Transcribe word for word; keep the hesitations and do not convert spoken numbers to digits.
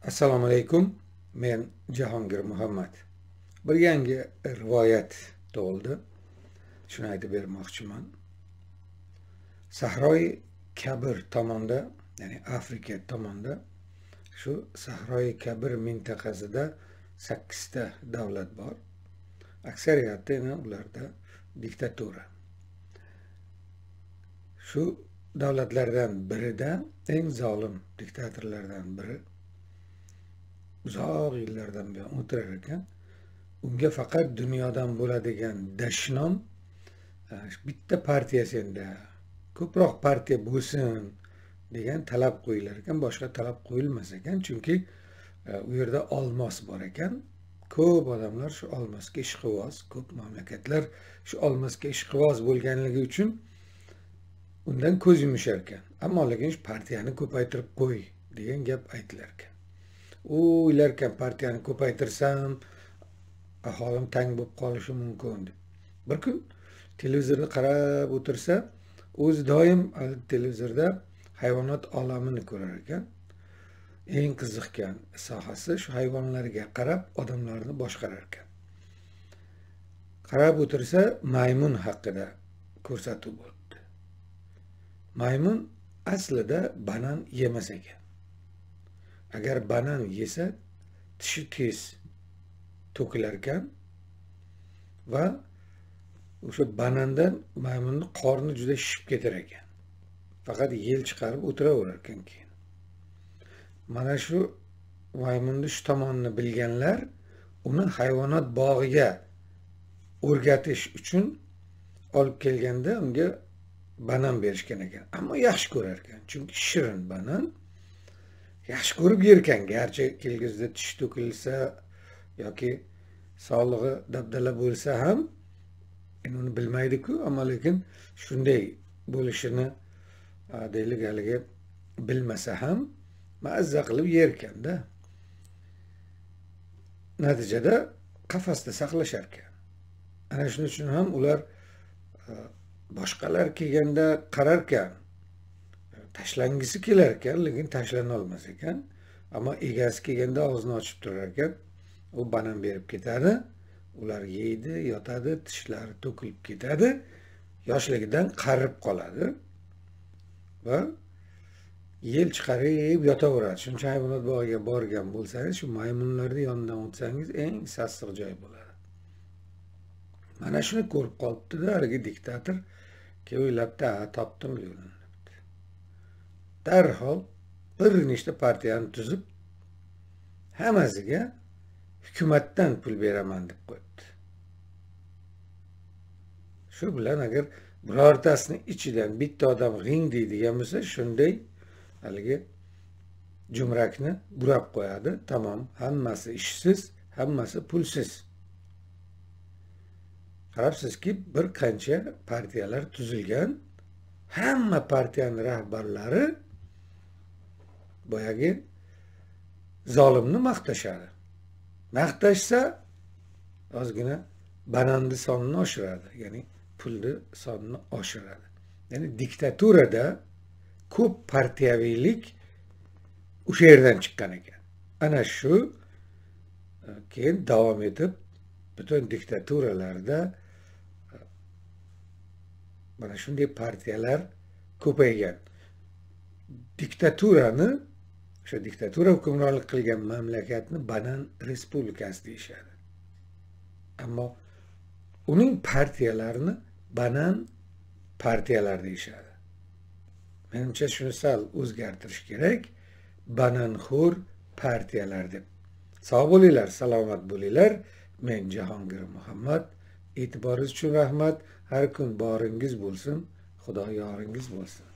Assalomu alaykum. Men Jahongir Muhammad. Bir yangi rivoyat tug'ildi. Shuni aytib bermoqchiman. Sahroi Kabir tomonda, ya'ni Afrika tomonda, shu Sahroi Kabir mintaqasida sakkizta davlat bor. Aksariyati ularda diktatura. Shu davlatlardan birida eng zolim diktatorlardan biri uzoq yillardan buyon o'tirar ekan. Unga faqat dunyodan bo'ladigan dashnom bitta partiya senda, ko'proq partiya bo'lsin degan talab qo'yilar ekan, boshqa talab qo'yilmas ekan, chunki u yerda olmos bor ekan. Ko'p odamlar shu olmosga ishqiboz, ko'p mamlakatlar shu olmosga ishqiboz bo'lganligi uchun undan ko'z yumishar ekan. Ammo lekin shu partiyani ko'paytirib qo'y degan gap aytilar ekan. U o'ylarkan, partiyani ko'paytirsam aholim tang bo'lib qolishi mumkin deb. Bir kun televizorni qarab o'tirsa, o'zi doim televizorda hayvonot olamini ko'rar ekan. Eng qiziqgan sohasi shu hayvonlarga qarab odamlarni boshqarar ekan. Qarab o'tirsa, maymun haqida ko'rsatuv bo'ldi. Maymun aslida banan yemas ekan. Agar banan yesa, tishi tez to'kilar ekan va o'sha banandan maymunning qorni juda shishib ketar ekan. Faqat yel chiqarib o'tiraverar ekan keyin. Mana shu maymunning shu tomonini bilganlar uni hayvonot bog'iga o'rgatish uchun olib kelganda unga banan berishgan ekan. Ammo yaxshi ko'rar ekan, chunki shirin banan. Yaxshi ko'rib yerkan, garchi kelgusida tish to'kilsa yoki sog'lig'i dabdala bo'lsa ham, endi uni bilmaydi-ku, ammo lekin shunday bo'lishini deylik haligi bilmasa ham mazza qilib yerkanda. Natijada qafasda saqlashar ekan. Ana shuning uchun ham ular boshqalar kelganda qarar ekan, tashlangisi kelar ekan, lekin tashlana olmas ekan. Ammo egasi kelganda og'zini ochib turar ekan. U banan berib ketadi. Ular yeydi, yotadi, tishlari to'kilib ketadi. Yoshligidan qarib qoladi va yel chiqarib yotaveradi. Shuncha hayvonot bog'iga borgan bo'lsangiz, shu maymunlarni yonidan o'tsangiz eng sassiq joy bo'ladi. Mana shuni ko'rib qolibdi-da, haligi diktator kelib o'ylabdi, "Ha, topdim yo'lini." Darhol bir nechta partiyani tuzib, hammasiga hukumatdan pul beraman deb qo'yibdi. Shu bilan agar birortasini ichidan bitta odam g'ing deydigan bo'lsa, shunday haligi jumrakni burab qo'yadi. Tamom, hammasi ishsiz, hammasi pulsiz. Qarabsizki, bir qancha partiyalar tuzilgan. Hamma partiyaning rahbarlari boyagi zolimni maqtashadi. Maqtashsa ozgina bananni sonini oshiradi, ya'ni pulni sonini oshiradi. Ya'ni diktaturada ko'p partiyaviylik o'sha yerdan chiqqan ekan. Ana shu keyin davom etib butun diktaturalarda mana shunday partiyalar ko'paygan. Diktaturani, o'sha diktatura hukmronlik qilgan mamlakatni banan respublikasi deyishadi. Ammo uning partiyalarini banan partiyalar deyishadi. Menimcha shuni sal o'zgartirish kerak. Bananxo'r partiyalar deb. Sog' bo'linglar, salomat bo'linglar. Men Jahongir Muhammad. E'tiboringiz uchun rahmat. Har kun boringiz bo'lsin. Xudo yoringiz bo'lsin.